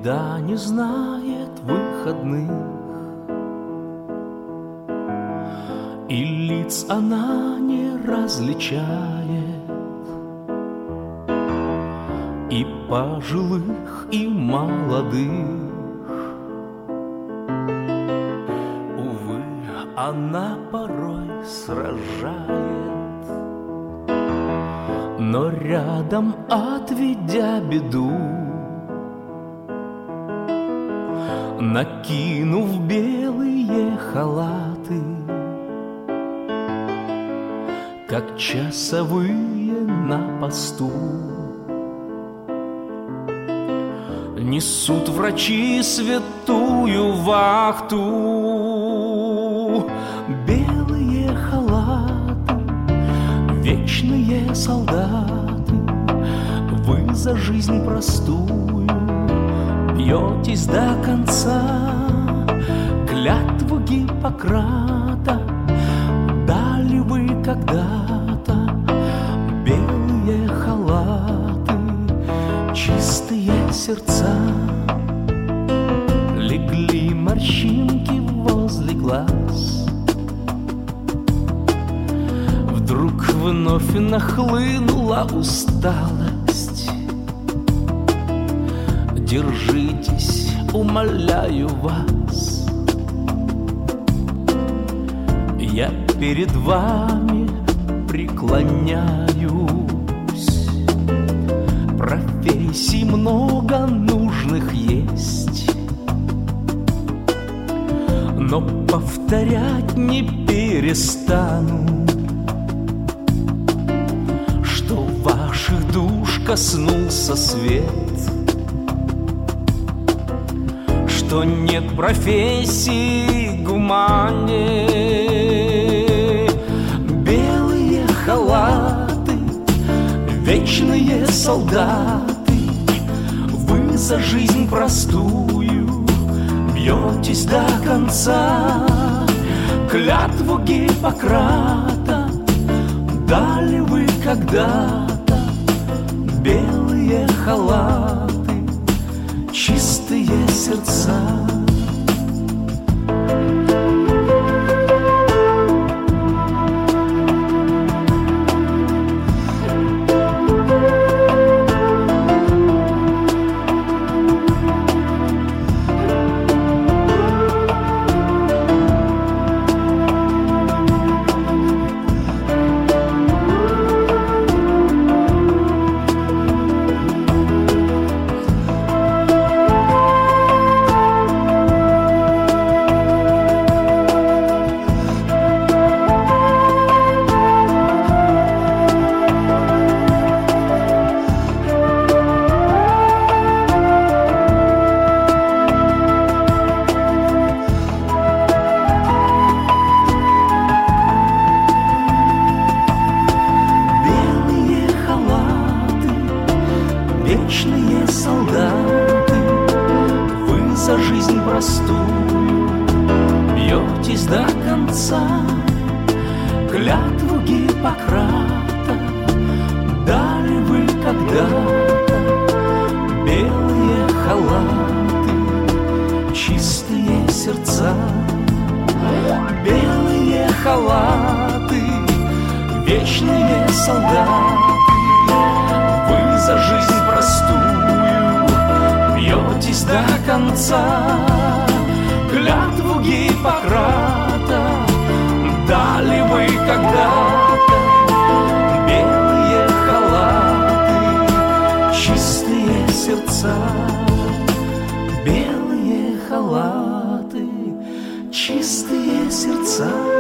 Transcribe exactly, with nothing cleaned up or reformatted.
беда не знает выходных, и лиц она не различает, и пожилых, и молодых. Увы, она порой сражает, но рядом, отведя беду, накинув белые халаты, как часовые на посту, несут врачи святую вахту. Белые халаты, вечные солдаты, вы за жизнь простую бьетесь до конца. Клятву Гиппократа дали вы когда-то. Белые халаты, чистые сердца, легли морщинки возле глаз. Вдруг вновь нахлынула усталость. Держитесь, умоляю вас, я перед вами преклоняюсь. Профессий много нужных есть, но повторять не перестану, что ваших душ коснулся свет, что нет профессии гуманнее. Белые халаты, вечные солдаты, вы за жизнь простую бьетесь до конца. Клятву Гиппократа дали вы когда-то. Белые халаты, чистые сердца. Вечные солдаты, вы за жизнь простую бьетесь до конца. Клятву Гиппократа дали вы когда-то. Белые халаты, чистые сердца. Белые халаты, вечные солдаты, вы за жизнь простую бьетесь до конца. Клятву Гиппократа дали вы когда-то. Белые халаты, чистые сердца. Белые халаты, чистые сердца.